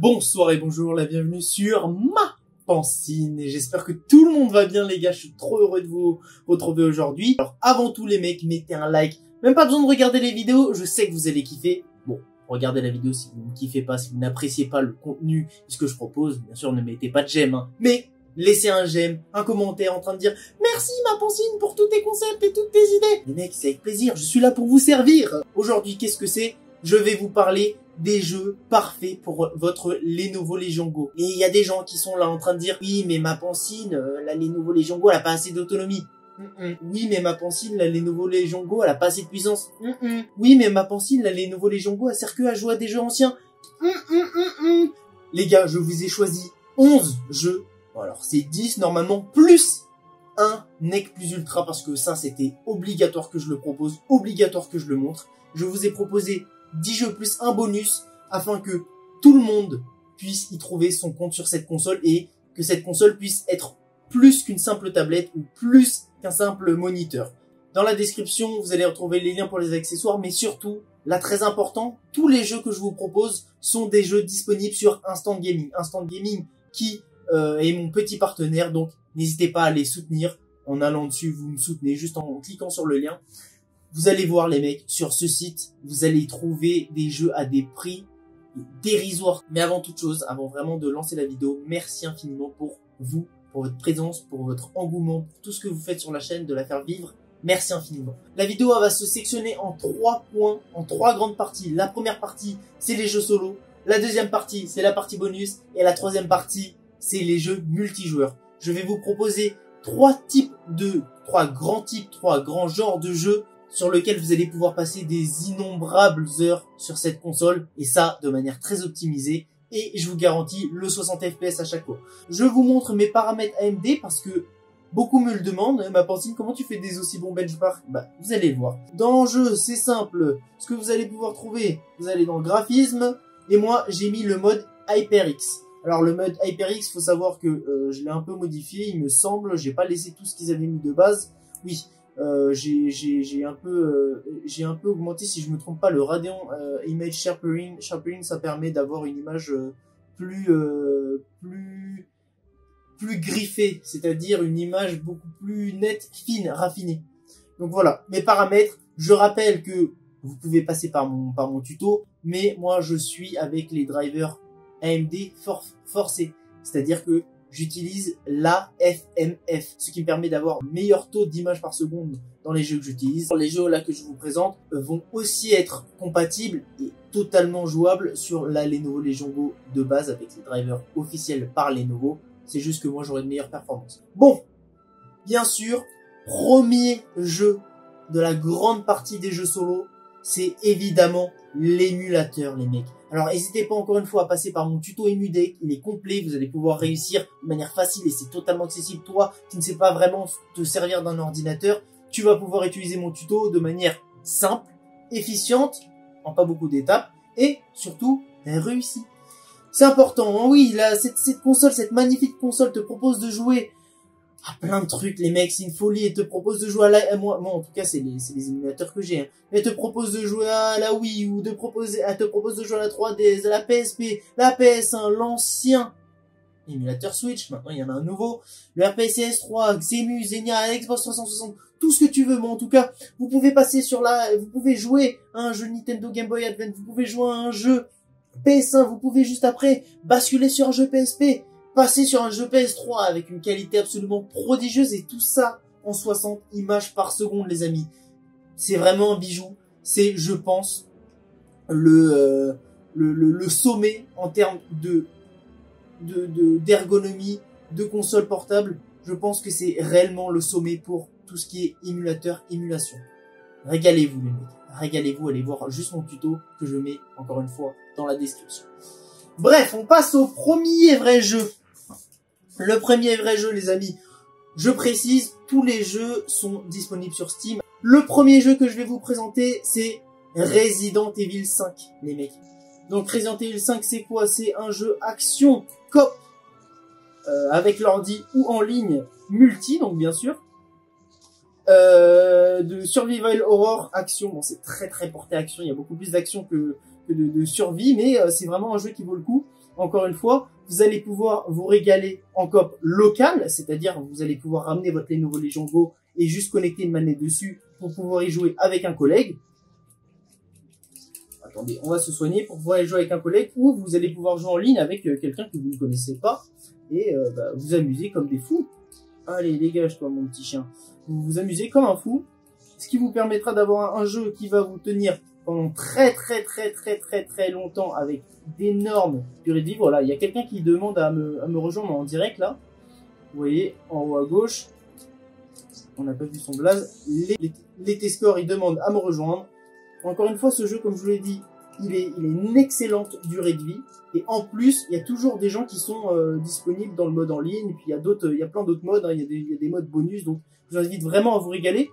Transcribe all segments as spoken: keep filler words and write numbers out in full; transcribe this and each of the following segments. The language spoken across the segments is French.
Bonsoir et bonjour, la bienvenue sur ma Pancine et j'espère que tout le monde va bien les gars, je suis trop heureux de vous retrouver aujourd'hui. Alors avant tout les mecs, mettez un like, même pas besoin de regarder les vidéos, je sais que vous allez kiffer. Bon, regardez la vidéo si vous ne kiffez pas, si vous n'appréciez pas le contenu et ce que je propose, bien sûr ne mettez pas de j'aime, hein. Mais laissez un j'aime, un commentaire en train de dire merci ma Pancine pour tous tes concepts et toutes tes idées. Les mecs, c'est avec plaisir, je suis là pour vous servir. Aujourd'hui, qu'est-ce que c'est? Je vais vous parler des jeux parfaits pour votre Lenovo Legion Go. Et il y a des gens qui sont là en train de dire oui mais ma Pancine, euh, la Lenovo Legion Go elle a pas assez d'autonomie. Mm -mm. Oui mais ma Pancine, la Lenovo Legion Go elle a pas assez de puissance. Mm -mm. Oui mais ma Pancine, la Lenovo Legion Go elle sert que à jouer à des jeux anciens. Mm -mm -mm -mm. Les gars, je vous ai choisi onze jeux. Bon, alors c'est dix normalement plus un N E C plus Ultra parce que ça c'était obligatoire que je le propose, obligatoire que je le montre. Je vous ai proposé dix jeux plus un bonus afin que tout le monde puisse y trouver son compte sur cette console et que cette console puisse être plus qu'une simple tablette ou plus qu'un simple moniteur. Dans la description, vous allez retrouver les liens pour les accessoires, mais surtout, là très important, tous les jeux que je vous propose sont des jeux disponibles sur Instant Gaming. Instant Gaming qui euh, est mon petit partenaire, donc n'hésitez pas à les soutenir en allant dessus, vous me soutenez juste en cliquant sur le lien. Vous allez voir les mecs, sur ce site, vous allez trouver des jeux à des prix dérisoires. Mais avant toute chose, avant vraiment de lancer la vidéo, merci infiniment pour vous, pour votre présence, pour votre engouement, pour tout ce que vous faites sur la chaîne, de la faire vivre. Merci infiniment. La vidéo elle va se sectionner en trois points, en trois grandes parties. La première partie, c'est les jeux solo. La deuxième partie, c'est la partie bonus. Et la troisième partie, c'est les jeux multijoueurs. Je vais vous proposer trois types de, trois grands types, trois grands genres de jeux sur lequel vous allez pouvoir passer des innombrables heures sur cette console, et ça de manière très optimisée, et je vous garantis le soixante F P S à chaque fois. Je vous montre mes paramètres A M D parce que beaucoup me le demandent, ma Pancine, comment tu fais des aussi bons benchmarks? Bah, vous allez le voir. Dans le jeu, c'est simple, ce que vous allez pouvoir trouver, vous allez dans le graphisme, et moi j'ai mis le mode HyperX. Alors le mode HyperX, faut savoir que euh, je l'ai un peu modifié, il me semble, j'ai pas laissé tout ce qu'ils avaient mis de base, oui. Euh, j'ai j'ai un peu euh, j'ai un peu augmenté, si je me trompe pas, le Radeon euh, Image Sharpening. Sharpening, ça permet d'avoir une image euh, plus euh, plus plus griffée, c'est-à-dire une image beaucoup plus nette, fine, raffinée. Donc voilà, mes paramètres. Je rappelle que vous pouvez passer par mon par mon tuto, mais moi je suis avec les drivers A M D for, forcés, c'est-à-dire que j'utilise l'A F M F, ce qui me permet d'avoir un meilleur taux d'image par seconde dans les jeux que j'utilise. Les jeux là que je vous présente vont aussi être compatibles et totalement jouables sur la Lenovo Legion Go de base avec les drivers officiels par Lenovo. C'est juste que moi j'aurai de meilleures performances. Bon, bien sûr, premier jeu de la grande partie des jeux solo, c'est évidemment l'émulateur les mecs. Alors n'hésitez pas encore une fois à passer par mon tuto EmuDeck, il est complet, vous allez pouvoir réussir de manière facile et c'est totalement accessible. Toi qui ne sais pas vraiment te servir d'un ordinateur, tu vas pouvoir utiliser mon tuto de manière simple, efficiente, en pas beaucoup d'étapes et surtout réussie. C'est important, hein, oui, là, cette, cette console, cette magnifique console te propose de jouer à plein de trucs, les mecs, c'est une folie, et te propose de jouer à la, moi, moi, en tout cas, c'est les, c'est les émulateurs que j'ai, hein. Elle te propose de jouer à la Wii, ou de proposer, elle te propose de jouer à la trois D S, à la P S P, la P S un, l'ancien émulateur Switch, maintenant il y en a un nouveau, le R P C S trois, Xemu, Xenia, Xbox trois cent soixante, tout ce que tu veux, mais en tout cas, vous pouvez passer sur la, vous pouvez jouer à un jeu Nintendo Game Boy Advance, vous pouvez jouer à un jeu P S un, vous pouvez juste après basculer sur un jeu P S P, passer sur un jeu P S trois avec une qualité absolument prodigieuse et tout ça en soixante images par seconde les amis. C'est vraiment un bijou. C'est, je pense, le, euh, le, le, le sommet en termes de, de, de, d'ergonomie, de console portable. Je pense que c'est réellement le sommet pour tout ce qui est émulateur, émulation. Régalez-vous les mecs. Régalez-vous, allez voir juste mon tuto que je mets encore une fois dans la description. Bref, on passe au premier vrai jeu. Le premier vrai jeu, les amis, je précise, tous les jeux sont disponibles sur Steam. Le premier jeu que je vais vous présenter, c'est Resident Evil cinq, les mecs. Donc Resident Evil cinq, c'est quoi? C'est un jeu action coop euh, avec l'ordi ou en ligne multi, donc bien sûr. Euh, de survival horror action. Bon, c'est très très porté action, il y a beaucoup plus d'action que, que de, de survie, mais euh, c'est vraiment un jeu qui vaut le coup. encore une fois, vous allez pouvoir vous régaler en coop local, c'est-à-dire vous allez pouvoir ramener votre Lenovo Legion Go et juste connecter une manette dessus pour pouvoir y jouer avec un collègue. Attendez, on va se soigner pour pouvoir y jouer avec un collègue, ou vous allez pouvoir jouer en ligne avec quelqu'un que vous ne connaissez pas et euh, bah, vous amuser comme des fous. Allez, dégage-toi mon petit chien. Vous vous amusez comme un fou, ce qui vous permettra d'avoir un jeu qui va vous tenir pendant très très très très très très longtemps avec d'énormes durées de vie. Voilà, il y a quelqu'un qui demande à me, à me rejoindre en direct là. Vous voyez, en haut à gauche, on n'a pas vu son blaze. Les, les, les T-Score, ils demandent à me rejoindre. Encore une fois, ce jeu, comme je vous l'ai dit, il est, il est une excellente durée de vie. Et en plus, il y a toujours des gens qui sont euh, disponibles dans le mode en ligne. Et puis il y a d'autres, il y a plein d'autres modes. Hein. Il y a des, il y a des modes bonus. Donc, je vous invite vraiment à vous régaler.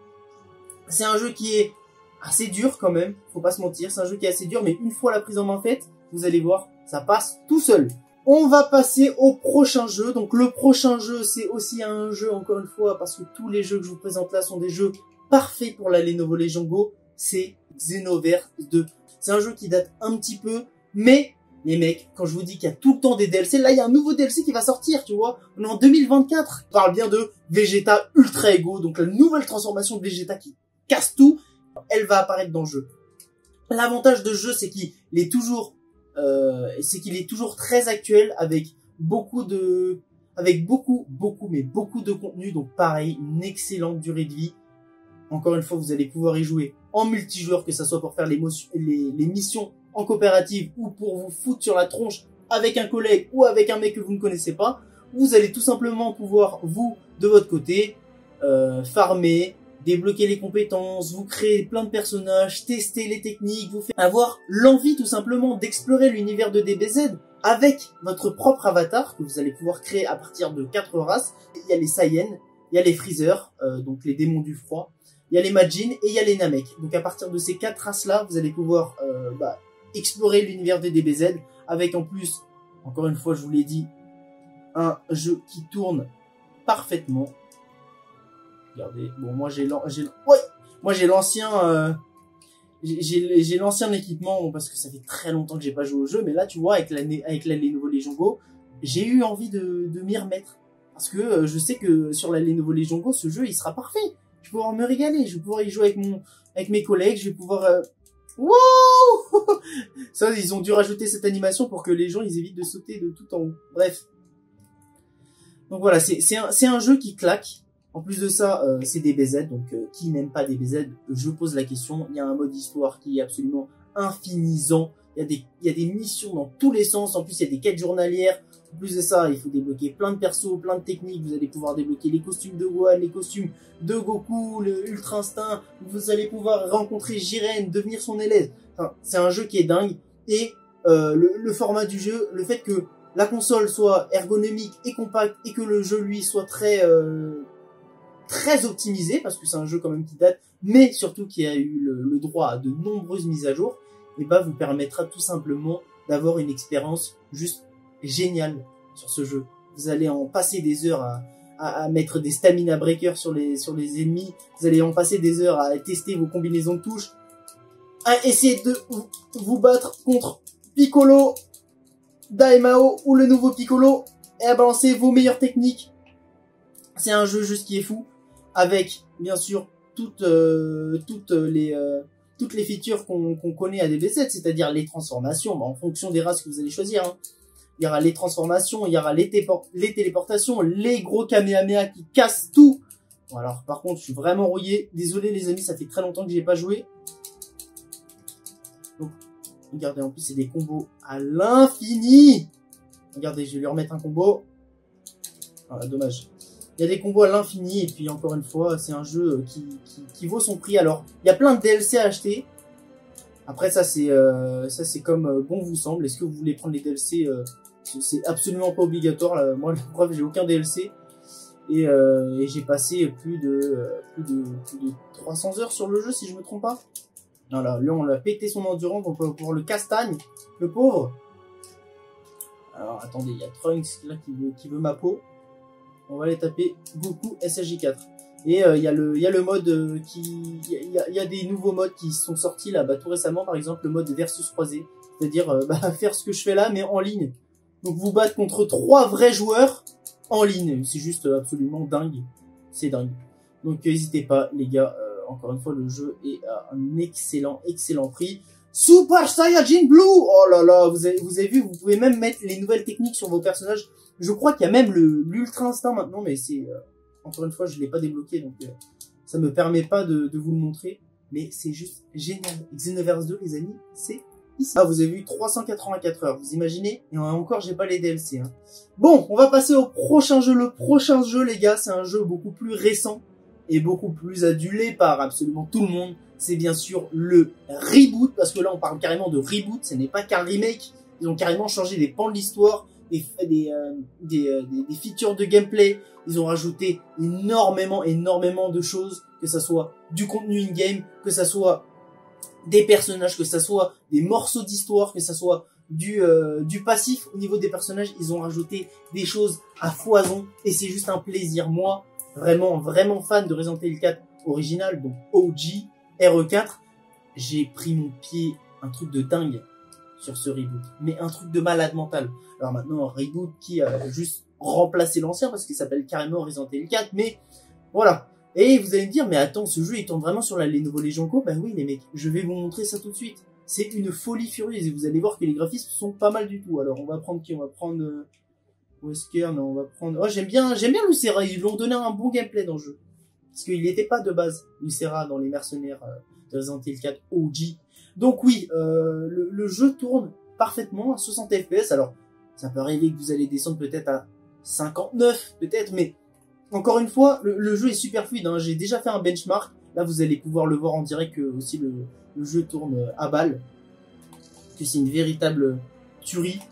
C'est un jeu qui est assez dur quand même. Faut pas se mentir. C'est un jeu qui est assez dur, mais une fois la prise en main faite, vous allez voir, ça passe tout seul. On va passer au prochain jeu. Donc le prochain jeu, c'est aussi un jeu, encore une fois, parce que tous les jeux que je vous présente là sont des jeux parfaits pour la Lenovo Legion Go. C'est Xenoverse deux. C'est un jeu qui date un petit peu, mais les mecs, quand je vous dis qu'il y a tout le temps des D L C, là il y a un nouveau D L C qui va sortir, tu vois. On est en deux mille vingt-quatre. On parle bien de Vegeta Ultra Ego, donc la nouvelle transformation de Vegeta qui casse tout. Elle va apparaître dans le jeu. L'avantage de ce jeu, c'est qu'il est toujours, euh, c'est qu'il est toujours très actuel, avec beaucoup de, avec beaucoup, beaucoup, mais beaucoup de contenu. Donc pareil, une excellente durée de vie. Encore une fois, vous allez pouvoir y jouer en multijoueur, que ça soit pour faire les, les, les missions en coopérative ou pour vous foutre sur la tronche avec un collègue ou avec un mec que vous ne connaissez pas. Vous allez tout simplement pouvoir, vous, de votre côté, euh, farmer, débloquer les compétences, vous créer plein de personnages, tester les techniques, vous faire avoir l'envie tout simplement d'explorer l'univers de D B Z avec votre propre avatar que vous allez pouvoir créer à partir de quatre races. Il y a les Saiyans, il y a les Freezer, euh, donc les démons du froid, il y a les Majin et il y a les Namek. Donc à partir de ces quatre races-là, vous allez pouvoir euh, bah, explorer l'univers de D B Z avec en plus, encore une fois je vous l'ai dit, un jeu qui tourne parfaitement. Regardez, bon moi j'ai j'ai ouais, moi j'ai l'ancien euh, j'ai j'ai l'ancien équipement parce que ça fait très longtemps que j'ai pas joué au jeu, mais là tu vois avec la avec la Lenovo Legion Go, j'ai eu envie de de m'y remettre parce que euh, je sais que sur la Lenovo Legion Go ce jeu il sera parfait. Je vais pouvoir me régaler, je vais pouvoir y jouer avec mon avec mes collègues, je vais pouvoir euh... wow ça ils ont dû rajouter cette animation pour que les gens ils évitent de sauter de tout en haut. Bref. Donc voilà, c'est c'est un c'est un jeu qui claque. En plus de ça, euh, c'est D B Z, donc euh, qui n'aime pas D B Z, je pose la question. Il y a un mode histoire qui est absolument infinisant. Il y a des, il y a des missions dans tous les sens. En plus, il y a des quêtes journalières. En plus de ça, il faut débloquer plein de persos, plein de techniques. Vous allez pouvoir débloquer les costumes de Gohan, les costumes de Goku, le Ultra Instinct. Vous allez pouvoir rencontrer Jiren, devenir son élève. Enfin, c'est un jeu qui est dingue. Et euh, le, le format du jeu, le fait que la console soit ergonomique et compacte et que le jeu, lui, soit très... Euh, très optimisé, parce que c'est un jeu quand même qui date, mais surtout qui a eu le, le droit à de nombreuses mises à jour, et bah vous permettra tout simplement d'avoir une expérience juste géniale sur ce jeu. Vous allez en passer des heures à, à, à mettre des stamina breakers sur les, sur les ennemis, vous allez en passer des heures à tester vos combinaisons de touches, à essayer de vous, vous battre contre Piccolo, Daimao ou le nouveau Piccolo, et à balancer vos meilleures techniques. C'est un jeu juste qui est fou, avec bien sûr toutes euh, toutes les euh, toutes les features qu'on qu'on connaît à D B Z, c'est-à-dire les transformations, bah, en fonction des races que vous allez choisir. Hein. Il y aura les transformations, il y aura les, les téléportations, les gros Kamehameha qui cassent tout. Bon, alors par contre, je suis vraiment rouillé. Désolé les amis, ça fait très longtemps que j'ai pas joué. Donc, regardez, en plus c'est des combos à l'infini. Regardez, je vais lui remettre un combo. Ah, dommage. Il y a des combos à l'infini et puis encore une fois, c'est un jeu qui, qui, qui vaut son prix. Alors, il y a plein de D L C à acheter. Après, ça c'est euh, ça c'est comme euh, bon vous semble. Est-ce que vous voulez prendre les D L C euh, c'est absolument pas obligatoire. Là. Moi, la preuve, j'ai aucun D L C et, euh, et j'ai passé plus de, euh, plus de plus de trois cents heures sur le jeu si je me trompe pas. Voilà, là on l'a pété son endurance, on peut pour le castagne, le pauvre. Alors attendez, il y a Trunks là qui veut qui veut ma peau. On va aller taper Goku S S J quatre. Et il euh, y a le il y a le mode euh, qui il y a, y a des nouveaux modes qui sont sortis là bah, tout récemment, par exemple le mode versus croisé, C'est-à-dire euh, bah, faire ce que je fais là, mais en ligne. Donc vous battre contre trois vrais joueurs en ligne. C'est juste absolument dingue. C'est dingue. Donc n'hésitez pas, les gars. Euh, encore une fois, le jeu est à un excellent, excellent prix. Super Saiyajin Blue! Oh là là, vous avez, vous avez vu, vous pouvez même mettre les nouvelles techniques sur vos personnages. Je crois qu'il y a même le l'Ultra Instinct maintenant, mais c'est... Euh, encore une fois, je l'ai pas débloqué, donc euh, ça me permet pas de, de vous le montrer. Mais c'est juste génial. Xenoverse deux, les amis, c'est ici. Ah, vous avez vu trois cent quatre-vingt-quatre heures, vous imaginez? Et encore, j'ai pas les D L C. Hein. Bon, on va passer au prochain jeu. Le prochain jeu, les gars, c'est un jeu beaucoup plus récent et beaucoup plus adulé par absolument tout le monde. C'est bien sûr le reboot, parce que là, on parle carrément de reboot. Ce n'est pas qu'un remake. Ils ont carrément changé des pans de l'histoire, des, des, euh, des, euh, des, des features de gameplay. Ils ont rajouté énormément, énormément de choses, que ça soit du contenu in-game, que ça soit des personnages, que ça soit des morceaux d'histoire, que ça soit du, euh, du passif au niveau des personnages. Ils ont rajouté des choses à foison et c'est juste un plaisir. Moi, vraiment, vraiment fan de Resident Evil quatre original, donc O G, R E quatre, j'ai pris mon pied, un truc de dingue sur ce reboot. Mais un truc de malade mental. Alors maintenant, un reboot qui a juste remplacé l'ancien parce qu'il s'appelle carrément Resident Evil quatre, mais voilà. Et vous allez me dire, mais attends, ce jeu il tourne vraiment sur la Lenovo Legion Go? Ben oui les mecs, je vais vous montrer ça tout de suite. C'est une folie furieuse et vous allez voir que les graphismes sont pas mal du tout. Alors on va prendre qui? On va prendre euh, Wesker, non on va prendre... Oh j'aime bien, j'aime bien Lucera, ils lui ont donné un bon gameplay dans le jeu. Parce qu'il n'était pas de base, Lucera, dans les mercenaires euh, de Resident Evil quatre O G. Donc oui, euh, le, le jeu tourne parfaitement à soixante F P S. Alors ça peut arriver que vous allez descendre peut-être à cinquante-neuf, peut-être, mais encore une fois, le, le jeu est super fluide. Hein. J'ai déjà fait un benchmark. Là, vous allez pouvoir le voir en direct que aussi le, le jeu tourne à balle. Que c'est une véritable tuerie.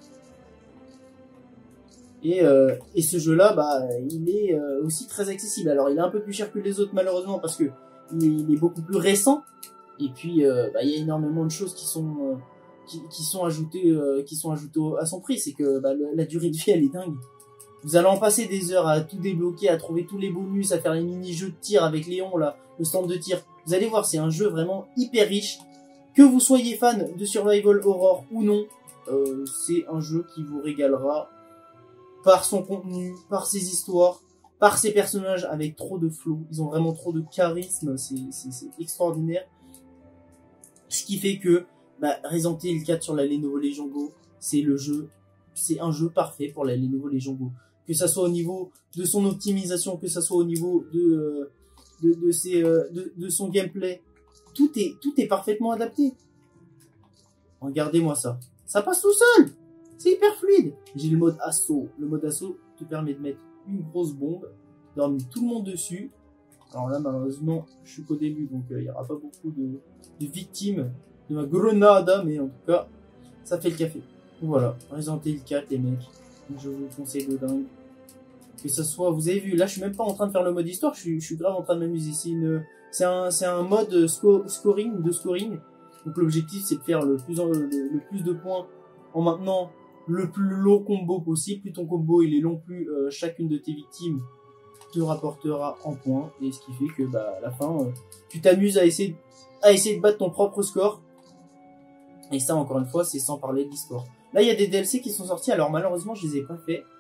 Et, euh, et ce jeu-là, bah, il est euh, aussi très accessible. Alors, il est un peu plus cher que les autres, malheureusement, parce que il est, il est beaucoup plus récent. Et puis, euh, bah, il y a énormément de choses qui sont euh, qui, qui sont ajoutées, euh, qui sont ajoutées à son prix. C'est que bah, le, la durée de vie, elle est dingue. Vous allez en passer des heures à tout débloquer, à trouver tous les bonus, à faire les mini-jeux de tir avec Léon, là, le stand de tir. Vous allez voir, c'est un jeu vraiment hyper riche. Que vous soyez fan de Survival Horror ou non, euh, c'est un jeu qui vous régalera par son contenu, par ses histoires, par ses personnages avec trop de flow. Ils ont vraiment trop de charisme, c'est extraordinaire. Ce qui fait que bah, Resident Evil quatre sur la Lenovo Legion Go, c'est le jeu, c'est un jeu parfait pour la Lenovo Legion Go. Que ça soit au niveau de son optimisation, que ça soit au niveau de euh, de, de, ses, euh, de de son gameplay, tout est tout est parfaitement adapté. Regardez-moi ça, ça passe tout seul, c'est hyper fluide. J'ai le mode assaut. Le mode assaut te permet de mettre une grosse bombe, d'emmener tout le monde dessus. Alors là, malheureusement, je suis qu'au début, donc il euh, n'y aura pas beaucoup de, de victimes de ma grenade, mais en tout cas, ça fait le café. Voilà, Resident Evil quatre, les mecs, je vous conseille de dingue. Que ça soit, vous avez vu, là je suis même pas en train de faire le mode histoire, je suis, je suis grave en train de m'amuser. C'est une, c'est un, c'est un mode sco scoring, de scoring. Donc l'objectif c'est de faire le plus, en, le, le plus de points en maintenant le plus long combo possible. Plus ton combo il est long, plus euh, chacune de tes victimes te rapportera en points. Et ce qui fait que bah à la fin, euh, tu t'amuses à essayer, à essayer de battre ton propre score. Et ça encore une fois c'est sans parler de l'histoire. Là il y a des D L C qui sont sortis, alors malheureusement je les ai pas fait.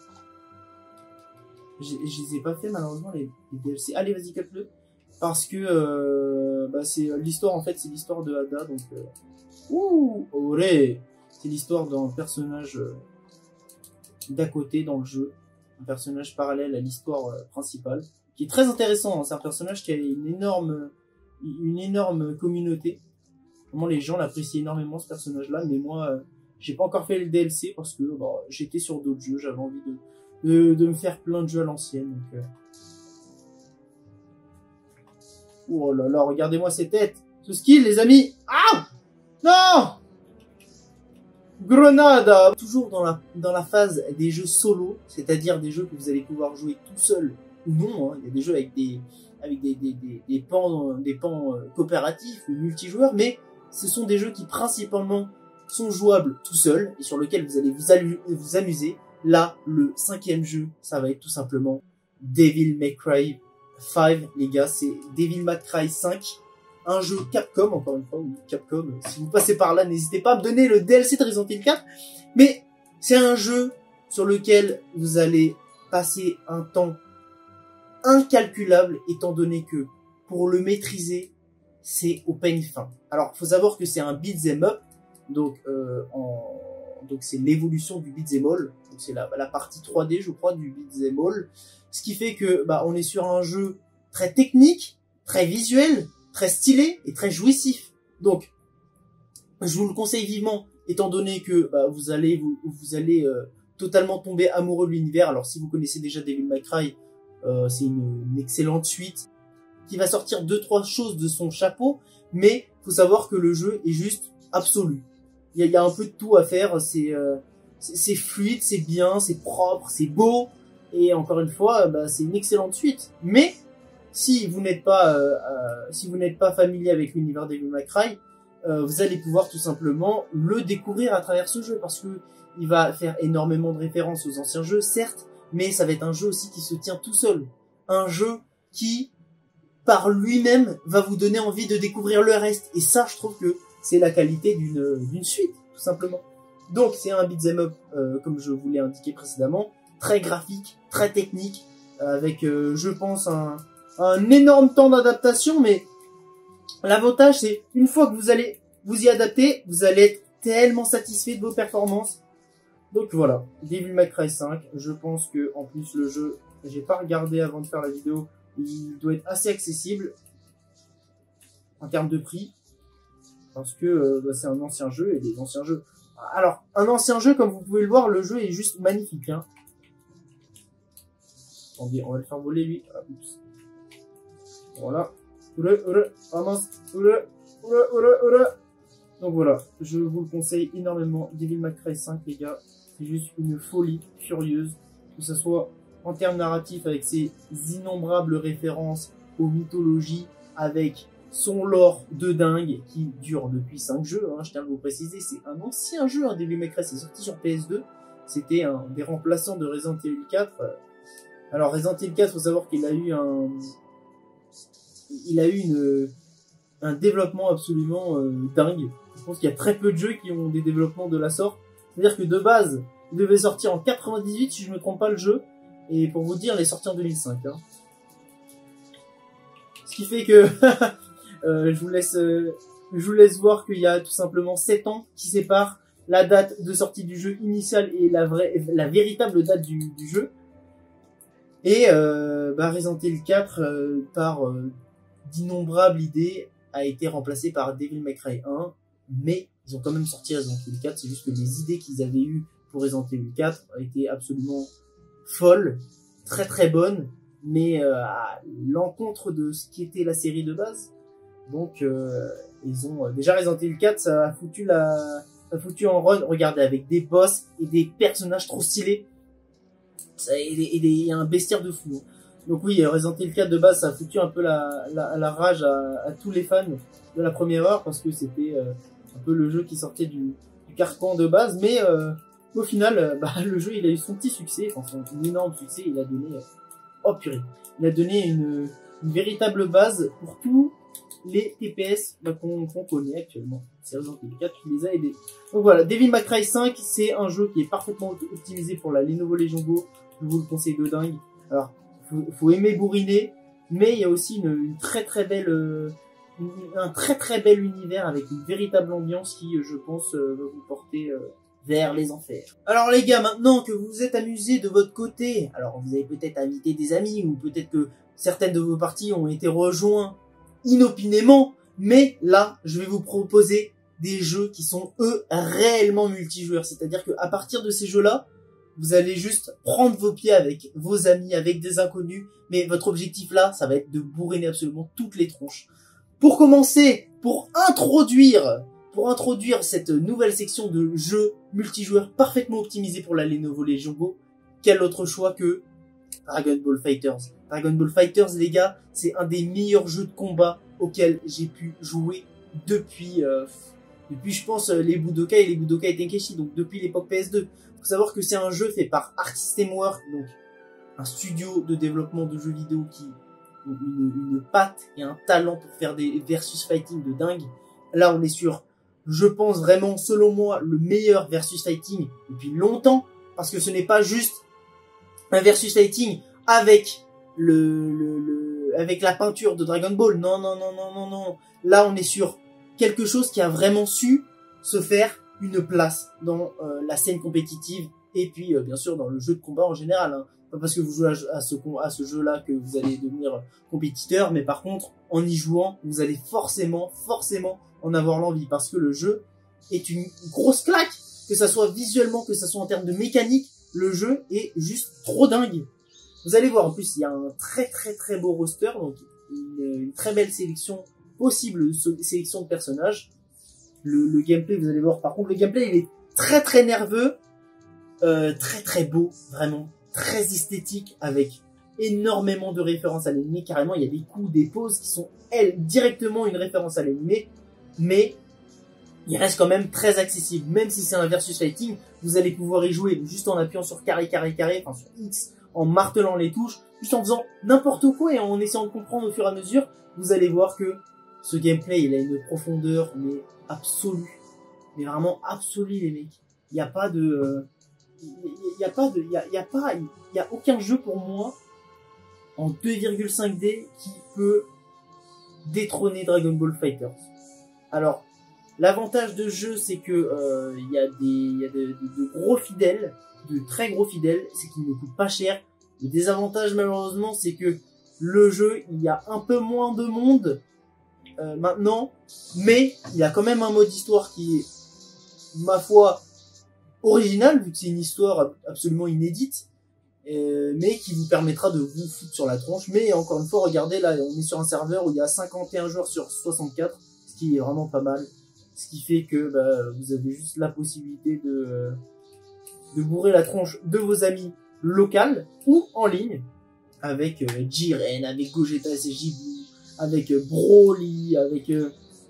Je les ai pas fait malheureusement les, les D L C. Allez vas-y capte-le. Parce que euh, bah, c'est l'histoire en fait, c'est l'histoire de Ada. Donc euh, ouh, oré, c'est l'histoire d'un personnage euh, d'à côté dans le jeu, un personnage parallèle à l'histoire euh, principale, qui est très intéressant. Hein. C'est un personnage qui a une énorme, une énorme communauté. Vraiment les gens l'apprécient énormément ce personnage-là, mais moi euh, j'ai pas encore fait le D L C parce que bah, j'étais sur d'autres jeux, j'avais envie de De, de me faire plein de jeux à l'ancienne. Donc, euh... oh là là, regardez-moi ces têtes. Ce skill, les amis. Ah non, Grenade. Toujours dans la, dans la phase des jeux solo, c'est-à-dire des jeux que vous allez pouvoir jouer tout seul ou non. Hein. Il y a des jeux avec des, avec des, des, des, des pans, des pans euh, coopératifs ou multijoueurs, mais ce sont des jeux qui principalement sont jouables tout seul et sur lesquels vous allez vous, vous amuser. Là, le cinquième jeu, ça va être tout simplement Devil May Cry cinq, les gars. C'est Devil May Cry cinq un jeu Capcom, encore une fois, ou Capcom, si vous passez par là, n'hésitez pas à me donner le D L C de Resident Evil quatre, mais c'est un jeu sur lequel vous allez passer un temps incalculable, étant donné que pour le maîtriser, c'est au peigne fin. Alors, faut savoir que c'est un beat'em up, donc euh, en donc c'est l'évolution du beat'em all, donc c'est la, la partie trois D, je crois, du beat'em all, ce qui fait que bah on est sur un jeu très technique, très visuel, très stylé et très jouissif. Donc, je vous le conseille vivement, étant donné que bah, vous allez vous, vous allez euh, totalement tomber amoureux de l'univers. Alors, si vous connaissez déjà Devil May Cry, euh, c'est une, une excellente suite qui va sortir deux trois choses de son chapeau, mais faut savoir que le jeu est juste absolu. Il y a, il y a un peu de tout à faire, c'est euh, c'est fluide, c'est bien, c'est propre, c'est beau, et encore une fois, bah, c'est une excellente suite. Mais si vous n'êtes pas euh, euh, si vous n'êtes pas familier avec l'univers Devil May Cry, euh, vous allez pouvoir tout simplement le découvrir à travers ce jeu, parce que il va faire énormément de références aux anciens jeux, certes, mais ça va être un jeu aussi qui se tient tout seul, un jeu qui par lui-même va vous donner envie de découvrir le reste, et ça, je trouve que c'est la qualité d'une d'une suite, tout simplement. Donc c'est un beat'em up, euh, comme je vous l'ai indiqué précédemment, très graphique, très technique, avec, euh, je pense, un, un énorme temps d'adaptation, mais l'avantage, c'est une fois que vous allez vous y adapter, vous allez être tellement satisfait de vos performances. Donc voilà, Devil May Cry cinq, je pense que en plus le jeu, j'ai pas regardé avant de faire la vidéo, il doit être assez accessible en termes de prix, parce que euh, bah, c'est un ancien jeu, et des anciens jeux. Alors, un ancien jeu, comme vous pouvez le voir, le jeu est juste magnifique. Hein. Attendez, on va le faire voler lui. Ah, voilà. Oula, oula, ramasse. Oula, oula, oula, oula. Donc voilà, je vous le conseille énormément. Devil May Cry cinq, les gars, c'est juste une folie furieuse, que ce soit en termes narratifs avec ses innombrables références aux mythologies, avec son lore de dingue qui dure depuis cinq jeux, hein, je tiens à vous préciser, c'est un ancien jeu, hein, Devil May Cry, c'est sorti sur P S deux, c'était un des remplaçants de Resident Evil quatre. Alors Resident Evil quatre, faut savoir qu'il a eu un, il a eu une, un développement absolument euh, dingue. Je pense qu'il y a très peu de jeux qui ont des développements de la sorte. C'est-à-dire que de base, il devait sortir en quatre-vingt-dix-huit, si je me trompe pas le jeu, et pour vous dire, il est sorti en deux mille cinq. Hein. Ce qui fait que euh, je vous laisse, euh, je vous laisse voir qu'il y a tout simplement sept ans qui séparent la date de sortie du jeu initial et la vraie, la véritable date du, du jeu. Et euh, bah, Resident Evil quatre, euh, par euh, d'innombrables idées, a été remplacé par Devil May Cry un, mais ils ont quand même sorti Resident Evil quatre, c'est juste que les idées qu'ils avaient eues pour Resident Evil quatre étaient absolument folles, très très bonnes, mais euh, à l'encontre de ce qui était la série de base. Donc euh, ils ont euh, déjà Resident Evil quatre, ça a foutu la ça a foutu en run, regardez, avec des boss et des personnages trop stylés, ça, et il y a un bestiaire de fou. Donc oui, Resident Evil quatre de base, ça a foutu un peu la, la, la rage à, à tous les fans de la première heure, parce que c'était euh, un peu le jeu qui sortait du, du carcan de base, mais euh, au final, euh, bah, le jeu il a eu son petit succès, enfin son énorme succès, il a donné, euh, oh purée, il a donné une, une véritable base pour tous les T P S bah, qu'on qu'on connaît actuellement. C'est Resident Evil quatre qui les a aidés. Donc voilà, Devil May Cry cinq, c'est un jeu qui est parfaitement optimisé pour la Lenovo Legion Go, je vous le conseille de dingue. Alors, faut, faut aimer bourriner, mais il y a aussi une, une très très belle, euh, une, un très très bel univers avec une véritable ambiance qui, je pense, euh, va vous porter euh, vers les enfers. Alors les gars, maintenant que vous vous êtes amusés de votre côté, alors vous avez peut-être invité des amis, ou peut-être que certaines de vos parties ont été rejoints inopinément, mais là, je vais vous proposer des jeux qui sont, eux, réellement multijoueurs. C'est-à-dire qu'à partir de ces jeux-là, vous allez juste prendre vos pieds avec vos amis, avec des inconnus, mais votre objectif là, ça va être de bourriner absolument toutes les tronches. Pour commencer, pour introduire, pour introduire cette nouvelle section de jeux multijoueurs parfaitement optimisés pour la Lenovo Legion Go, quel autre choix que Dragon Ball FighterZ. Dragon Ball FighterZ, les gars, c'est un des meilleurs jeux de combat auxquels j'ai pu jouer depuis, euh, depuis je pense, les Budokai et les Budokai Tenkaichi, donc depuis l'époque P S deux. Faut savoir que c'est un jeu fait par Arc System Works, donc un studio de développement de jeux vidéo qui une, une patte et un talent pour faire des versus fighting de dingue. Là, on est sur, je pense vraiment, selon moi, le meilleur versus fighting depuis longtemps, parce que ce n'est pas juste un versus fighting avec le, le, le, avec la peinture de Dragon Ball. Non, non, non, non, non, non. Là, on est sur quelque chose qui a vraiment su se faire une place dans euh, la scène compétitive et puis, euh, bien sûr, dans le jeu de combat en général, hein. Pas parce que vous jouez à, à ce, à ce jeu-là que vous allez devenir compétiteur, mais par contre, en y jouant, vous allez forcément, forcément en avoir l'envie, parce que le jeu est une grosse claque, que ça soit visuellement, que ça soit en termes de mécanique, le jeu est juste trop dingue. Vous allez voir, en plus, il y a un très très très beau roster, donc une, une très belle sélection possible, de sélection de personnages. Le, le gameplay, vous allez voir, par contre, le gameplay, il est très très nerveux, euh, très très beau, vraiment. Très esthétique, avec énormément de références à l'anime. Carrément, il y a des coups, des poses qui sont, elles, directement une référence à l'anime, mais il reste quand même très accessible. Même si c'est un versus fighting, vous allez pouvoir y jouer juste en appuyant sur carré, carré, carré, enfin sur X, en martelant les touches, juste en faisant n'importe quoi et en essayant de comprendre au fur et à mesure. Vous allez voir que ce gameplay, il a une profondeur, mais absolue. Mais vraiment absolue, les mecs. Il n'y a pas de... Euh, il y a pas de, il y a, il y a pas, il y a aucun jeu pour moi en deux virgule cinq D qui peut détrôner Dragon Ball FighterZ. Alors, l'avantage de jeu, c'est que euh, il y a des, il y a de, de, de gros fidèles, de très gros fidèles, c'est qu'il ne coûte pas cher. Le désavantage, malheureusement, c'est que le jeu, il y a un peu moins de monde euh, maintenant, mais il a quand même un mode histoire qui est, ma foi, original, vu que c'est une histoire absolument inédite, euh, mais qui vous permettra de vous foutre sur la tronche. Mais encore une fois, regardez, là, on est sur un serveur où il y a cinquante et un joueurs sur soixante-quatre, ce qui est vraiment pas mal. Ce qui fait que bah, vous avez juste la possibilité de, de bourrer la tronche de vos amis locaux ou en ligne, avec euh, Jiren, avec Gogeta et Jibu, avec euh, Broly, avec euh,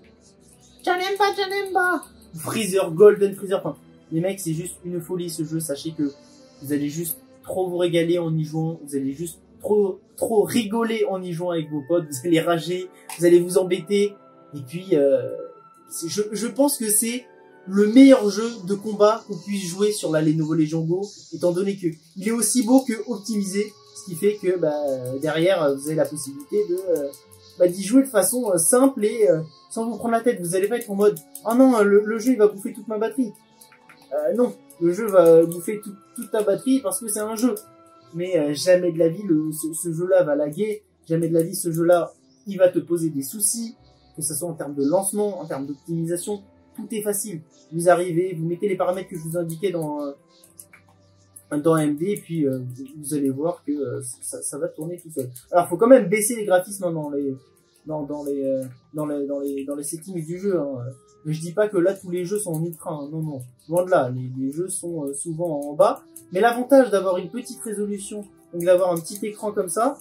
Janemba, Janemba, Freezer, Golden Freezer, enfin, les mecs, c'est juste une folie ce jeu. Sachez que vous allez juste trop vous régaler en y jouant. Vous allez juste trop trop rigoler en y jouant avec vos potes. Vous allez rager, vous allez vous embêter. Et puis, euh, je, je pense que c'est le meilleur jeu de combat qu'on puisse jouer sur la Lenovo Legion Go, étant donné que il est aussi beau que optimisé, ce qui fait que bah, derrière, vous avez la possibilité de euh, bah, d'y jouer de façon euh, simple et euh, sans vous prendre la tête. Vous allez pas être en mode « Ah non, le, le jeu il va bouffer toute ma batterie ». Euh, non, le jeu va bouffer tout, toute ta batterie parce que c'est un jeu. Mais euh, jamais de la vie, le, ce, ce jeu-là va laguer. Jamais de la vie, ce jeu-là, il va te poser des soucis. Que ce soit en termes de lancement, en termes d'optimisation, tout est facile. Vous arrivez, vous mettez les paramètres que je vous indiquais dans euh, dans A M D, et puis euh, vous allez voir que euh, ça, ça va tourner tout seul. Alors, faut quand même baisser les graphismes dans les dans, dans les euh, dans les dans les dans les settings du jeu. Hein. Mais je dis pas que là tous les jeux sont en ultra, hein. Non, non, loin de là. Les, les jeux sont euh, souvent en bas. Mais l'avantage d'avoir une petite résolution, donc d'avoir un petit écran comme ça,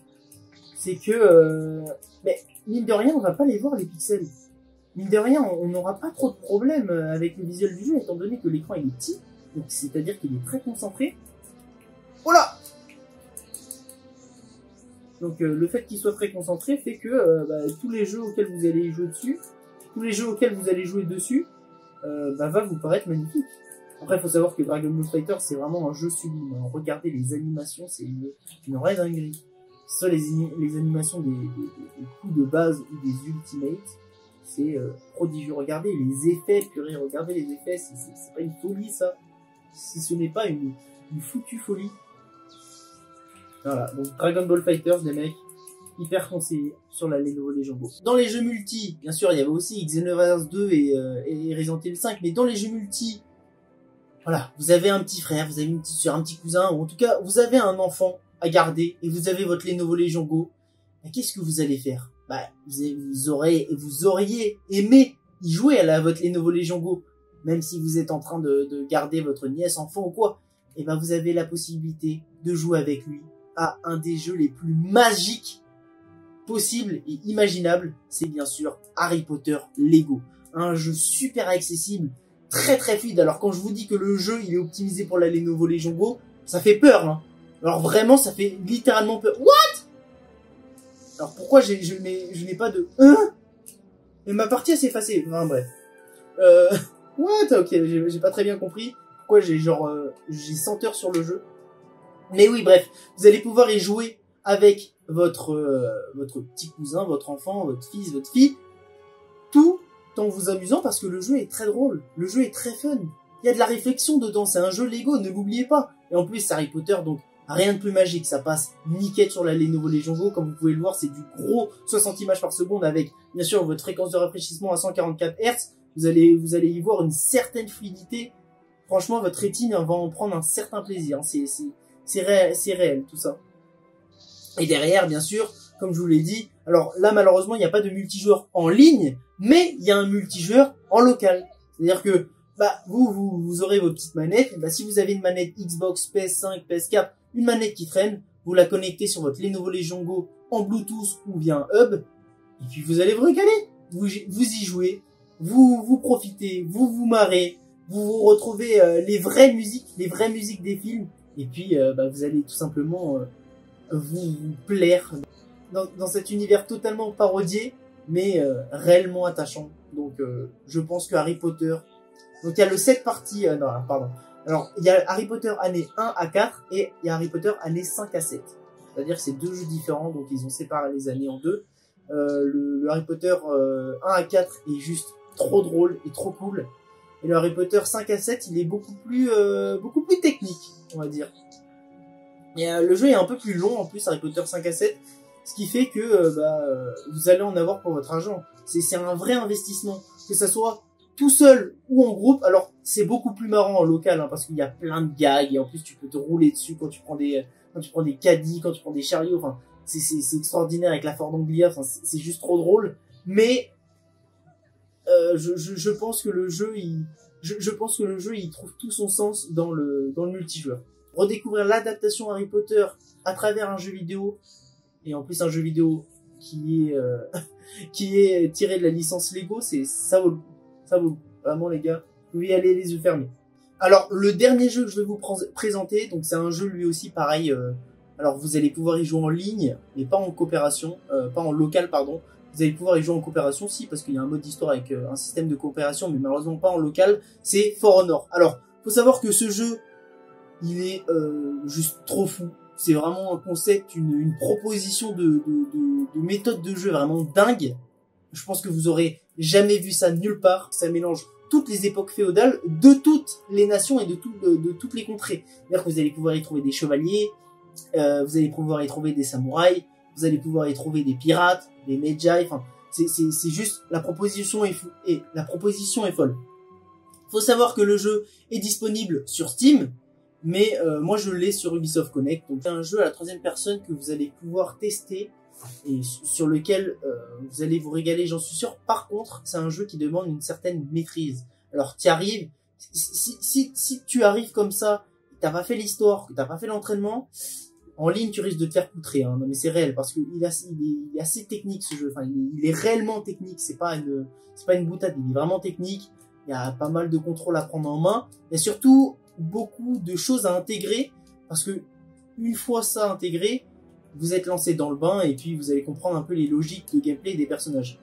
c'est que, euh, mais mine de rien, on va pas les voir les pixels. Mine de rien, on n'aura pas trop de problèmes avec le visuel du jeu, étant donné que l'écran il est petit, donc c'est-à-dire qu'il est très concentré. Voilà. Donc euh, le fait qu'il soit très concentré fait que euh, bah, tous les jeux auxquels vous allez jouer dessus, tous les jeux auxquels vous allez jouer dessus, euh, bah, va vous paraître magnifique. Après, il faut savoir que Dragon Ball Fighter, c'est vraiment un jeu sublime. Regardez les animations, c'est une, une vraie dinguerie. Ça, les, les animations des, des, des coups de base ou des ultimates, c'est euh, prodigieux. Regardez les effets, purée, regardez les effets, c'est pas une folie ça. Si ce n'est pas une, une foutue folie. Voilà, donc Dragon Ball Fighters, les mecs, hyper conseillé sur la Lenovo Legion Go. Dans les jeux multi, bien sûr, il y avait aussi Xenoverse deux et, euh, et Resident Evil cinq, mais dans les jeux multi, voilà, vous avez un petit frère, vous avez une petite soeur, un petit cousin, ou en tout cas, vous avez un enfant à garder et vous avez votre Lenovo Legion Go. Qu'est-ce que vous allez faire? Bah, vous, vous aurez, vous auriez aimé y jouer à la, votre Lenovo Legion Go, même si vous êtes en train de, de garder votre nièce, enfant ou quoi. Et ben, vous avez la possibilité de jouer avec lui à un des jeux les plus magiques possibles et imaginables. C'est bien sûr Harry Potter Lego, un jeu super accessible, très très fluide. Alors quand je vous dis que le jeu il est optimisé pour la Lenovo Legion Go, ça fait peur, hein. Alors vraiment, ça fait littéralement peur. What? Alors pourquoi j'ai, je n'ai, je n'ai pas de un? Et ma partie s'est effacée. Enfin bref. Euh, what? Ok, j'ai, j'ai pas très bien compris. Pourquoi j'ai genre, euh, j'ai cent heures sur le jeu. Mais oui, bref, vous allez pouvoir y jouer avec votre, euh, votre petit cousin, votre enfant, votre fils, votre fille, tout en vous amusant parce que le jeu est très drôle. Le jeu est très fun. Il y a de la réflexion dedans. C'est un jeu Lego, ne l'oubliez pas. Et en plus, c'est Harry Potter, donc rien de plus magique. Ça passe nickel sur la Lenovo Legion Go. Comme vous pouvez le voir, c'est du gros soixante images par seconde avec, bien sûr, votre fréquence de rafraîchissement à cent quarante-quatre hertz. Vous allez, vous allez y voir une certaine fluidité. Franchement, votre rétine va en prendre un certain plaisir. C'est, c'est, c'est réel, c'est réel, tout ça. Et derrière, bien sûr, comme je vous l'ai dit, alors là, malheureusement, il n'y a pas de multijoueur en ligne, mais il y a un multijoueur en local. C'est-à-dire que, bah, vous, vous, vous aurez vos petites manettes. Bah, si vous avez une manette Xbox, P S cinq, P S quatre, une manette qui traîne, vous la connectez sur votre Lenovo Legion Go en Bluetooth ou via un hub, et puis vous allez vous régaler. Vous, vous y jouez, vous, vous profitez, vous vous marrez, vous vous retrouvez euh, les vraies musiques, les vraies musiques des films, et puis euh, bah, vous allez tout simplement euh, vous, vous plaire dans, dans cet univers totalement parodié, mais euh, réellement attachant. Donc euh, je pense que Harry Potter... Donc il y a le sept parties... Euh, non, pardon. Alors, il y a Harry Potter année un à quatre et il y a Harry Potter année cinq à sept. C'est-à-dire que c'est deux jeux différents, donc ils ont séparé les années en deux. Euh, le, le Harry Potter euh, un à quatre est juste trop drôle et trop cool. Et le Harry Potter cinq à sept, il est beaucoup plus, euh, beaucoup plus technique, on va dire. Et euh, le jeu est un peu plus long en plus, Harry Potter cinq à sept, ce qui fait que euh, bah, euh, vous allez en avoir pour votre argent. C'est, c'est un vrai investissement, que ça soit tout seul ou en groupe. Alors c'est beaucoup plus marrant en local, hein, parce qu'il y a plein de gags et en plus tu peux te rouler dessus quand tu prends des, quand tu prends des caddies, quand tu prends des chariots. Enfin, c'est, c'est, c'est extraordinaire avec la Ford Anglia. Enfin, c'est, c'est juste trop drôle. Mais euh, je, je, je pense que le jeu, il, je, je pense que le jeu, il trouve tout son sens dans le, dans le multijoueur. Redécouvrir l'adaptation Harry Potter à travers un jeu vidéo, et en plus un jeu vidéo qui est, euh, qui est tiré de la licence Lego, c'est, ça vaut le coup. Ça vaut vraiment, les gars, vous pouvez y aller les yeux fermés. Alors, le dernier jeu que je vais vous présenter, donc c'est un jeu lui aussi pareil. Euh, alors, vous allez pouvoir y jouer en ligne, mais pas en coopération, euh, pas en local, pardon. Vous allez pouvoir y jouer en coopération, si, parce qu'il y a un mode d'histoire avec euh, un système de coopération, mais malheureusement pas en local. C'est For Honor. Alors, faut savoir que ce jeu, il est euh, juste trop fou. C'est vraiment un concept, une, une proposition de, de, de, de méthode de jeu vraiment dingue. Je pense que vous aurez jamais vu ça nulle part. Ça mélange toutes les époques féodales de toutes les nations et de, tout, de, de toutes les contrées. C'est-à-dire que vous allez pouvoir y trouver des chevaliers, euh, vous allez pouvoir y trouver des samouraïs, vous allez pouvoir y trouver des pirates, des Medjay. Enfin, c'est, c'est, c'est juste, la proposition est fou, et la proposition est folle. Faut savoir que le jeu est disponible sur Steam, mais euh, moi je l'ai sur Ubisoft Connect. Donc c'est un jeu à la troisième personne que vous allez pouvoir tester et sur lequel euh, vous allez vous régaler, j'en suis sûr. Par contre, c'est un jeu qui demande une certaine maîtrise. Alors, tu arrives, si, si, si tu arrives comme ça, t'as pas fait l'histoire, que t'as pas fait l'entraînement, en ligne, tu risques de te faire poutrer, hein. Non, mais c'est réel, parce que il, il, est, il est assez technique, ce jeu. Enfin, il est, il est réellement technique. C'est pas une, c'est pas une boutade. Il est vraiment technique. Il y a pas mal de contrôles à prendre en main. Il y a surtout beaucoup de choses à intégrer, parce que une fois ça intégré, vous êtes lancé dans le bain et puis vous allez comprendre un peu les logiques de gameplay des personnages.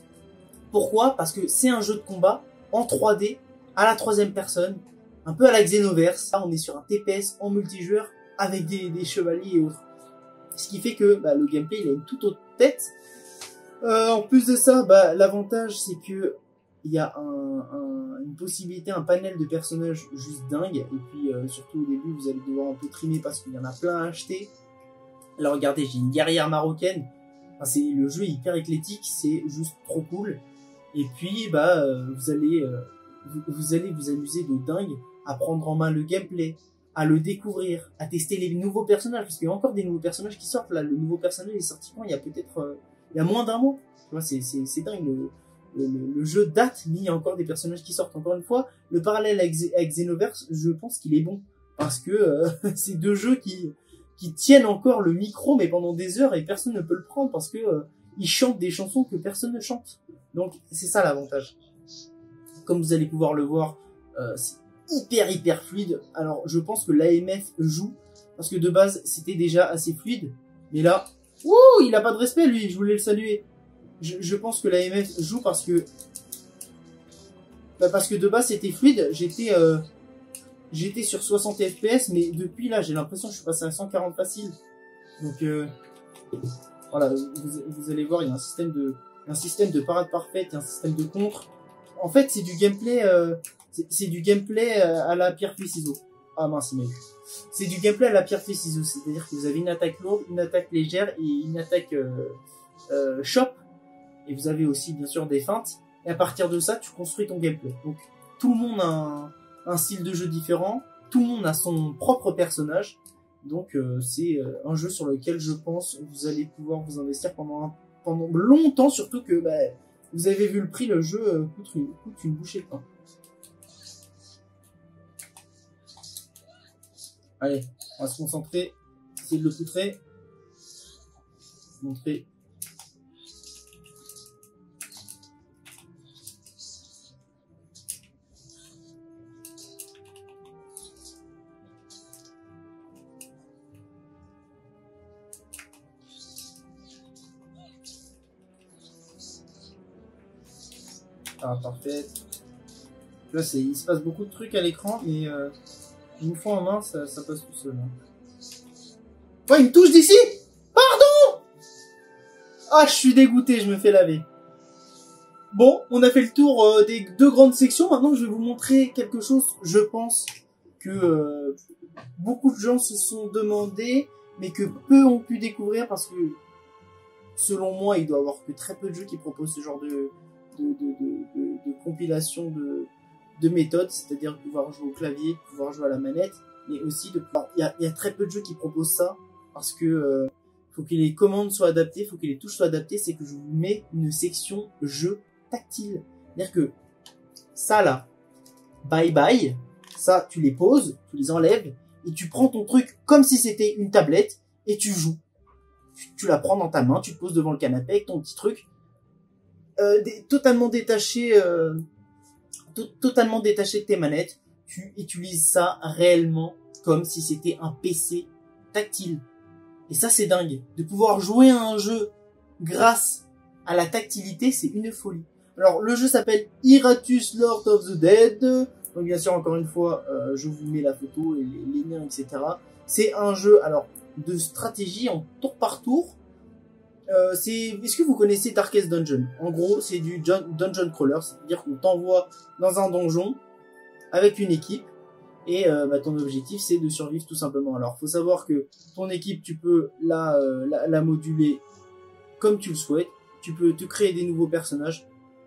Pourquoi? Parce que c'est un jeu de combat en trois D, à la troisième personne, un peu à la Xenoverse. Là, on est sur un T P S en multijoueur avec des, des chevaliers et autres. Ce qui fait que bah, le gameplay, il a une toute autre tête. Euh, en plus de ça, bah, l'avantage, c'est que il y a un, un, une possibilité, un panel de personnages juste dingue. Et puis, euh, surtout au début, vous allez devoir un peu trimer parce qu'il y en a plein à acheter. Alors regardez, j'ai une guerrière marocaine. Enfin, c'est le jeu est hyper éclectique, c'est juste trop cool. Et puis bah euh, vous allez euh, vous, vous allez vous amuser de dingue à prendre en main le gameplay, à le découvrir, à tester les nouveaux personnages, parce qu'il y a encore des nouveaux personnages qui sortent là. Le nouveau personnage est sorti quand il y a peut-être euh, il y a moins d'un mois. Tu vois, c'est c'est c'est dingue. Le, le, le jeu date, mais il y a encore des personnages qui sortent. Encore une fois, le parallèle avec, avec Xenoverse, je pense qu'il est bon parce que euh, c'est deux jeux qui qui tiennent encore le micro, mais pendant des heures, et personne ne peut le prendre parce que euh, ils chantent des chansons que personne ne chante. Donc c'est ça l'avantage. Comme vous allez pouvoir le voir, euh, c'est hyper hyper fluide. Alors je pense que l'A M F joue parce que de base c'était déjà assez fluide, mais là Ouh, il a pas de respect, lui, je voulais le saluer. Je, je pense que la M F joue parce que... Bah parce que de base, c'était fluide. J'étais euh, j'étais sur soixante F P S, mais depuis, là, j'ai l'impression que je suis passé à cent quarante facile. Donc, euh, voilà, vous, vous allez voir, il y a un système de, un système de parade parfaite, il y a un système de contre. En fait, c'est du gameplay... Euh, c'est du gameplay à la pierre feuille ciseaux. Ah mince, il m'a eu. C'est du gameplay à la pierre feuille ciseaux, c'est-à-dire que vous avez une attaque lourde, une attaque légère et une attaque euh, euh, chop. Et vous avez aussi bien sûr des feintes. Et à partir de ça, tu construis ton gameplay. Donc tout le monde a un, un style de jeu différent, tout le monde a son propre personnage. Donc euh, c'est euh, un jeu sur lequel je pense vous allez pouvoir vous investir pendant un, pendant longtemps, surtout que bah, vous avez vu le prix, le jeu euh, coûte, une, coûte une bouchée de pain. Allez, on va se concentrer, essayer de le poutrer, montrer. Ah, parfait. Là, c'est, il se passe beaucoup de trucs à l'écran, mais euh, une fois en main, ça, ça passe tout seul. Hein. Ouais, il me touche d'ici. Pardon. Ah, je suis dégoûté, je me fais laver. Bon, on a fait le tour euh, des deux grandes sections. Maintenant, je vais vous montrer quelque chose, je pense, que euh, beaucoup de gens se sont demandé, mais que peu ont pu découvrir parce que, selon moi, il doit y avoir que très peu de jeux qui proposent ce genre de... De, de, de, de, de compilation de, de méthodes, c'est-à-dire de pouvoir jouer au clavier, de pouvoir jouer à la manette, mais aussi de pouvoir... Il y a, il y a très peu de jeux qui proposent ça, parce que euh, faut que les commandes soient adaptées, faut que les touches soient adaptées, c'est que je vous mets une section jeu tactile. C'est-à-dire que ça là, bye bye, ça tu les poses, tu les enlèves, et tu prends ton truc comme si c'était une tablette, et tu joues. Tu, tu la prends dans ta main, tu te poses devant le canapé avec ton petit truc, Euh, des, totalement détaché, euh, to totalement détaché de tes manettes, tu utilises ça réellement comme si c'était un P C tactile. Et ça, c'est dingue. De pouvoir jouer à un jeu grâce à la tactilité, c'est une folie. Alors, le jeu s'appelle Iratus Lord of the Dead. Donc, bien sûr, encore une fois, euh, je vous mets la photo et les, les liens, et cetera. C'est un jeu, alors, de stratégie en tour par tour. Euh, c'est, est-ce que vous connaissez Darkest Dungeon? En gros, c'est du dungeon crawler, c'est-à-dire qu'on t'envoie dans un donjon avec une équipe et euh, bah, ton objectif c'est de survivre tout simplement. Alors, faut savoir que ton équipe, tu peux la, euh, la, la moduler comme tu le souhaites. Tu peux te créer des nouveaux personnages.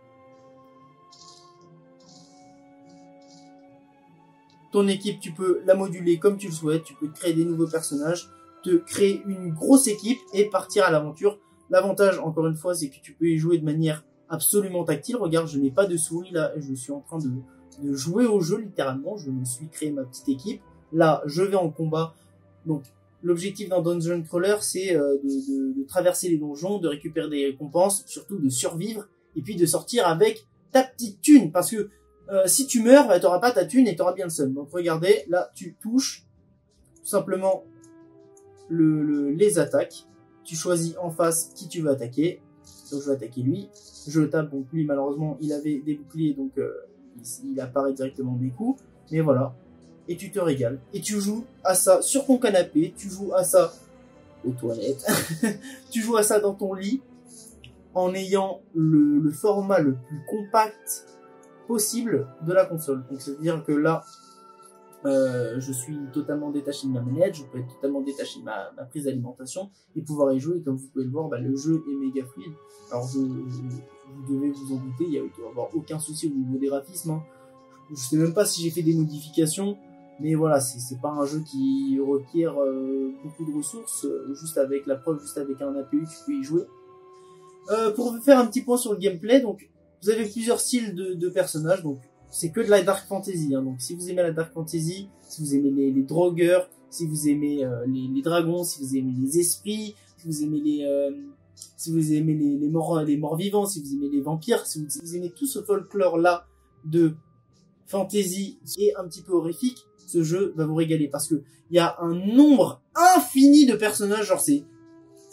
Ton équipe, tu peux la moduler comme tu le souhaites. Tu peux te créer des nouveaux personnages, te créer une grosse équipe et partir à l'aventure. L'avantage, encore une fois, c'est que tu peux y jouer de manière absolument tactile. Regarde, je n'ai pas de souris là, je suis en train de, de jouer au jeu littéralement. Je me suis créé ma petite équipe. Là, je vais en combat. Donc, l'objectif d'un dungeon crawler, c'est euh, de, de, de traverser les donjons, de récupérer des récompenses, surtout de survivre, et puis de sortir avec ta petite thune. Parce que euh, si tu meurs, bah, tu n'auras pas ta thune et tu auras bien le seum. Donc, regardez, là, tu touches tout simplement le, le, les attaques. Tu choisis en face qui tu veux attaquer. Donc je vais attaquer lui. Je le tape, donc lui malheureusement il avait des boucliers, donc euh, il, il apparaît directement des coups. Mais voilà. Et tu te régales. Et tu joues à ça sur ton canapé. Tu joues à ça aux toilettes. Tu joues à ça dans ton lit. En ayant le, le format le plus compact possible de la console. Donc c'est à dire que là, Euh, je suis totalement détaché de ma manette, je peux être totalement détaché de ma, ma prise d'alimentation et pouvoir y jouer. Comme vous pouvez le voir, bah, le jeu est méga fluide. Alors je, je, vous devez vous en douter, il y a, il doit y avoir aucun souci au niveau des graphismes. Hein. Je, je sais même pas si j'ai fait des modifications, mais voilà, c'est pas un jeu qui requiert euh, beaucoup de ressources. Euh, juste avec la preuve, juste avec un A P U, tu peux y jouer. Euh, pour faire un petit point sur le gameplay, donc vous avez plusieurs styles de, de personnages, donc c'est que de la dark fantasy, hein. Donc si vous aimez la dark fantasy, si vous aimez les, les drogueurs, si vous aimez euh, les, les dragons, si vous aimez les esprits, si vous aimez les euh, si vous aimez les, les morts les morts vivants, si vous aimez les vampires, si vous, si vous aimez tout ce folklore là de fantasy et un petit peu horrifique, ce jeu va vous régaler parce que il y a un nombre infini de personnages, genre c'est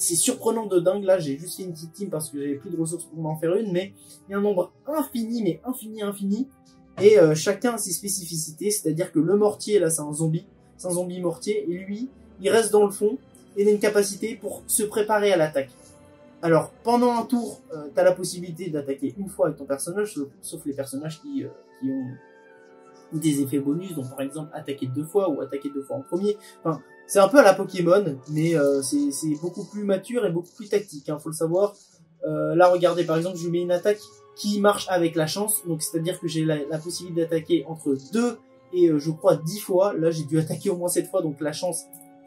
c'est surprenant de dingue. Là, j'ai juste fait une petite team parce que j'avais plus de ressources pour m'en faire une, mais il y a un nombre infini, mais infini, infini. Et euh, chacun a ses spécificités, c'est-à-dire que le mortier, là, c'est un zombie. C'est un zombie mortier, et lui, il reste dans le fond, et il a une capacité pour se préparer à l'attaque. Alors, pendant un tour, euh, tu as la possibilité d'attaquer une fois avec ton personnage, sauf, sauf les personnages qui, euh, qui ont des effets bonus, donc par exemple attaquer deux fois ou attaquer deux fois en premier. Enfin, c'est un peu à la Pokémon, mais euh, c'est beaucoup plus mature et beaucoup plus tactique, hein, faut le savoir. Euh, là, regardez, par exemple, je mets une attaque qui marche avec la chance, donc c'est-à-dire que j'ai la, la possibilité d'attaquer entre deux et euh, je crois dix fois. Là, j'ai dû attaquer au moins sept fois, donc la chance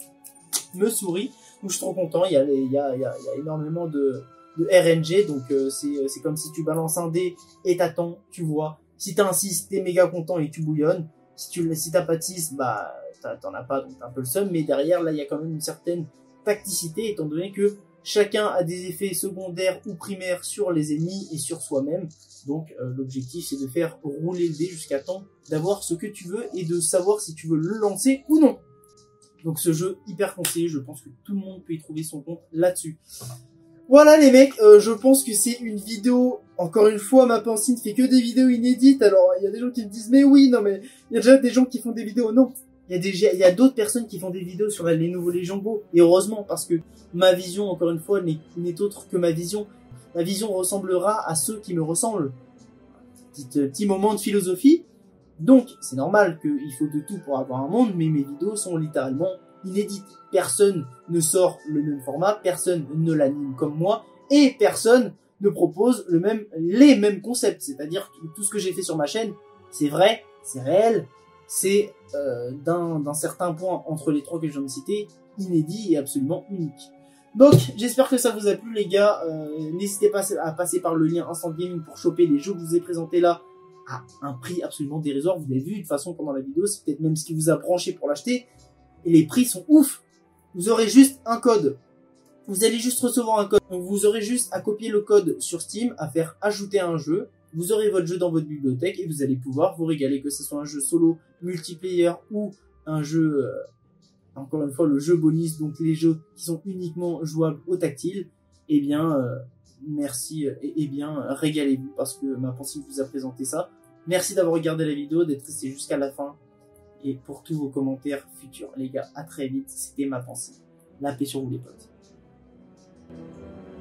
me sourit. Donc je suis trop content, il y a, il y a, il y a, il y a énormément de, de R N G, donc euh, c'est comme si tu balances un dé et t'attends, tu vois. Si t'as un six, t'es méga content et tu bouillonnes. Si tu si t'as pas de six, bah t'en as pas, donc t'as un peu le seum. Mais derrière, là, il y a quand même une certaine tacticité, étant donné que chacun a des effets secondaires ou primaires sur les ennemis et sur soi-même. Donc euh, l'objectif, c'est de faire rouler le dé jusqu'à temps d'avoir ce que tu veux et de savoir si tu veux le lancer ou non. Donc ce jeu, hyper conseillé, je pense que tout le monde peut y trouver son compte là-dessus. Voilà les mecs, euh, je pense que c'est une vidéo, encore une fois, ma pensée ne fait que des vidéos inédites. Alors il y a des gens qui me disent, mais oui, non mais, il y a déjà des gens qui font des vidéos, non. Il y a des, il y a d'autres personnes qui font des vidéos sur les nouveaux Légenbeaux, et heureusement, parce que ma vision, encore une fois, n'est autre que ma vision. Ma vision ressemblera à ceux qui me ressemblent. Petit, petit moment de philosophie. Donc, c'est normal qu'il faut de tout pour avoir un monde, mais mes vidéos sont littéralement inédites. Personne ne sort le même format, personne ne l'anime comme moi, et personne ne propose le même, les mêmes concepts. C'est-à-dire que tout ce que j'ai fait sur ma chaîne, c'est vrai, c'est réel, c'est euh, d'un certain point entre les trois que je viens de citer, inédit et absolument unique. Donc, j'espère que ça vous a plu les gars. Euh, N'hésitez pas à passer par le lien Instant Gaming pour choper les jeux que je vous ai présentés là à un prix absolument dérisoire. Vous l'avez vu de toute façon pendant la vidéo, c'est peut-être même ce qui vous a branché pour l'acheter. Et les prix sont ouf. Vous aurez juste un code. Vous allez juste recevoir un code. Donc vous aurez juste à copier le code sur Steam, à faire ajouter un jeu. Vous aurez votre jeu dans votre bibliothèque et vous allez pouvoir vous régaler, que ce soit un jeu solo, multiplayer ou un jeu, euh, encore une fois, le jeu bonus, donc les jeux qui sont uniquement jouables au tactile. Eh bien, euh, merci et, et bien, régalez-vous parce que ma pensée vous a présenté ça. Merci d'avoir regardé la vidéo, d'être resté jusqu'à la fin. Et pour tous vos commentaires futurs, les gars, à très vite. C'était ma pensée. La paix sur vous les potes.